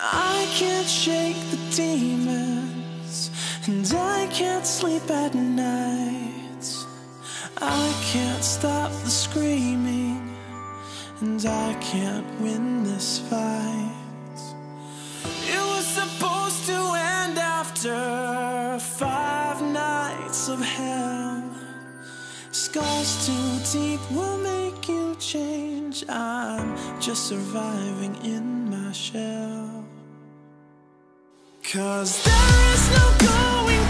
I can't shake the demons, and I can't sleep at night. I can't stop the screaming, and I can't win this fight. It was supposed to end after 5 nights of hell. Scars too deep will make you change. I'm just surviving in my shell. 'Cause there is no going